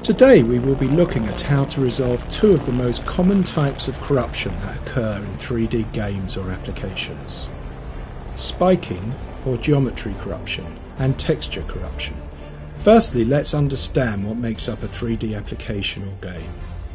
Today we will be looking at how to resolve two of the most common types of corruption that occur in 3D games or applications: spiking or geometry corruption and texture corruption. Firstly, let's understand what makes up a 3D application or game.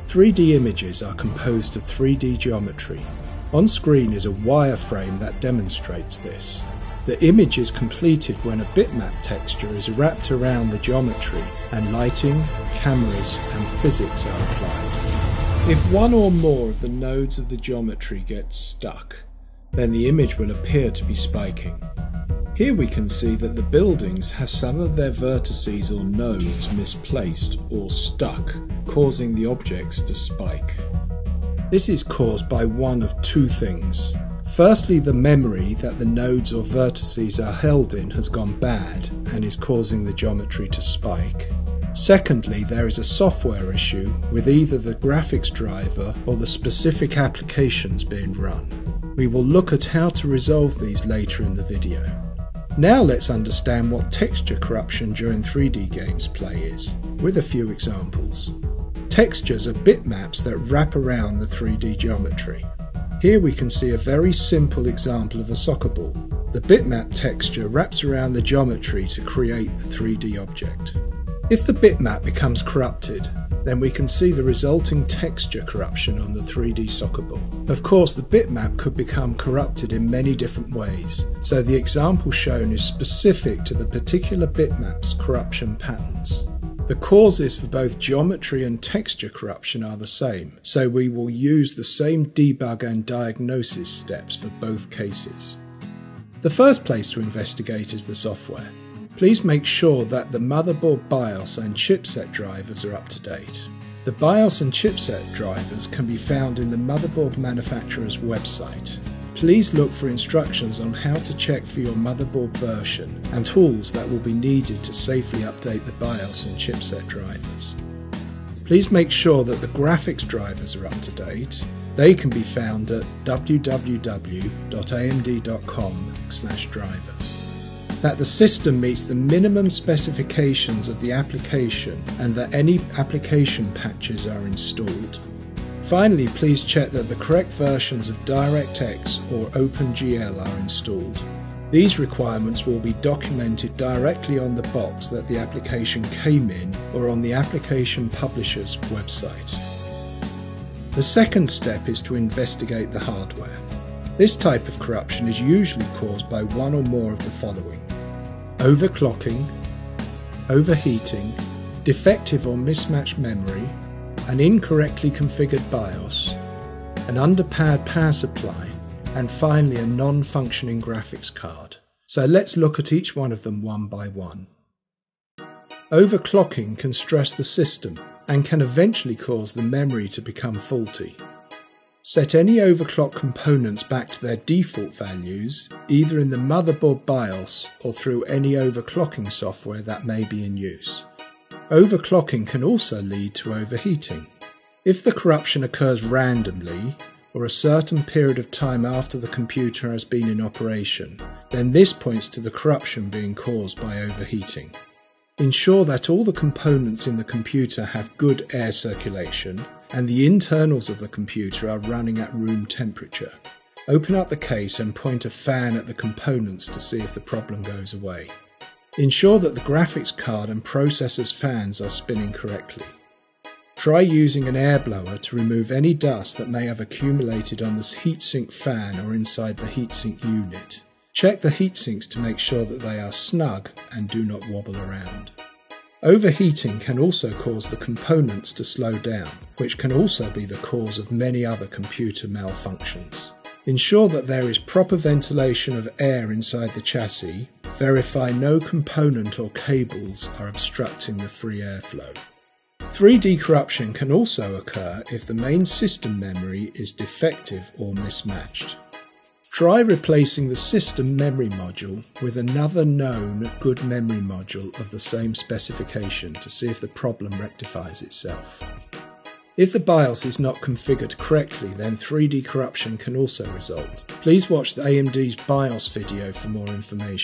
3D images are composed of 3D geometry. On screen is a wireframe that demonstrates this. The image is completed when a bitmap texture is wrapped around the geometry and lighting, cameras and physics are applied. If one or more of the nodes of the geometry gets stuck, then the image will appear to be spiking. Here we can see that the buildings have some of their vertices or nodes misplaced or stuck, causing the objects to spike. This is caused by one of two things. Firstly, the memory that the nodes or vertices are held in has gone bad and is causing the geometry to spike. Secondly, there is a software issue with either the graphics driver or the specific applications being run. We will look at how to resolve these later in the video. Now let's understand what texture corruption during 3D gameplay is, with a few examples. Textures are bitmaps that wrap around the 3D geometry. Here we can see a very simple example of a soccer ball. The bitmap texture wraps around the geometry to create the 3D object. If the bitmap becomes corrupted, then we can see the resulting texture corruption on the 3D soccer ball. Of course, the bitmap could become corrupted in many different ways, so the example shown is specific to the particular bitmap's corruption patterns. The causes for both geometry and texture corruption are the same, so we will use the same debug and diagnosis steps for both cases. The first place to investigate is the software. Please make sure that the motherboard BIOS and chipset drivers are up to date. The BIOS and chipset drivers can be found in the motherboard manufacturer's website. Please look for instructions on how to check for your motherboard version and tools that will be needed to safely update the BIOS and chipset drivers. Please make sure that the graphics drivers are up to date. They can be found at www.amd.com/drivers. That the system meets the minimum specifications of the application and that any application patches are installed. Finally, please check that the correct versions of DirectX or OpenGL are installed. These requirements will be documented directly on the box that the application came in or on the application publisher's website. The second step is to investigate the hardware. This type of corruption is usually caused by one or more of the following: overclocking, overheating, defective or mismatched memory, an incorrectly configured BIOS, an underpowered power supply, and finally a non-functioning graphics card. So let's look at each one of them one by one. Overclocking can stress the system and can eventually cause the memory to become faulty. Set any overclock components back to their default values, either in the motherboard BIOS or through any overclocking software that may be in use. Overclocking can also lead to overheating. If the corruption occurs randomly, or a certain period of time after the computer has been in operation, then this points to the corruption being caused by overheating. Ensure that all the components in the computer have good air circulation and the internals of the computer are running at room temperature. Open up the case and point a fan at the components to see if the problem goes away. Ensure that the graphics card and processor's fans are spinning correctly. Try using an air blower to remove any dust that may have accumulated on the heatsink fan or inside the heatsink unit. Check the heatsinks to make sure that they are snug and do not wobble around. Overheating can also cause the components to slow down, which can also be the cause of many other computer malfunctions. Ensure that there is proper ventilation of air inside the chassis. Verify no component or cables are obstructing the free airflow. 3D corruption can also occur if the main system memory is defective or mismatched. Try replacing the system memory module with another known good memory module of the same specification to see if the problem rectifies itself. If the BIOS is not configured correctly, then 3D corruption can also result. Please watch the AMD's BIOS video for more information.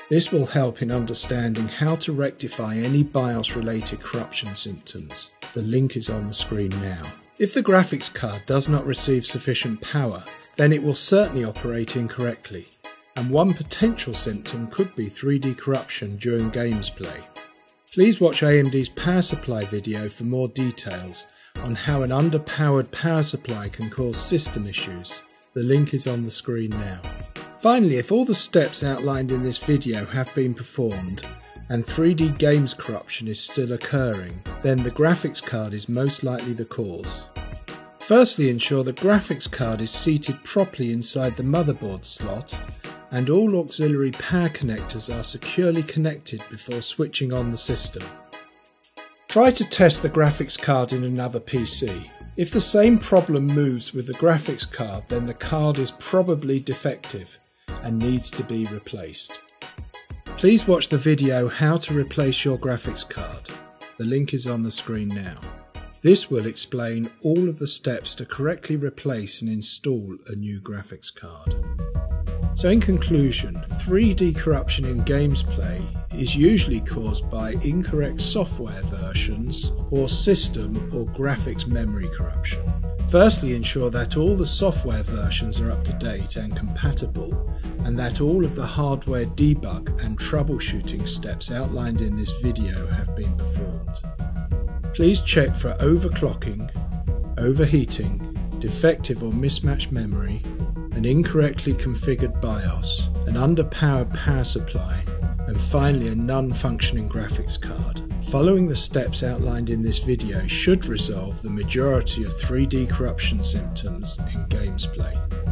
This will help in understanding how to rectify any BIOS-related corruption symptoms. The link is on the screen now. If the graphics card does not receive sufficient power, then it will certainly operate incorrectly, and one potential symptom could be 3D corruption during games play. Please watch AMD's power supply video for more details on how an underpowered power supply can cause system issues. The link is on the screen now. Finally, if all the steps outlined in this video have been performed and 3D games corruption is still occurring, then the graphics card is most likely the cause. Firstly, ensure the graphics card is seated properly inside the motherboard slot and all auxiliary power connectors are securely connected before switching on the system. Try to test the graphics card in another PC. If the same problem moves with the graphics card, then the card is probably defective and needs to be replaced. Please watch the video How to Replace Your Graphics Card. The link is on the screen now. This will explain all of the steps to correctly replace and install a new graphics card. So in conclusion, 3D corruption in games play is usually caused by incorrect software versions or system or graphics memory corruption. Firstly, ensure that all the software versions are up to date and compatible, and that all of the hardware debug and troubleshooting steps outlined in this video have been performed. Please check for overclocking, overheating, defective or mismatched memory, an incorrectly configured BIOS, an underpowered power supply, and finally a non-functioning graphics card. Following the steps outlined in this video should resolve the majority of 3D corruption symptoms in games play.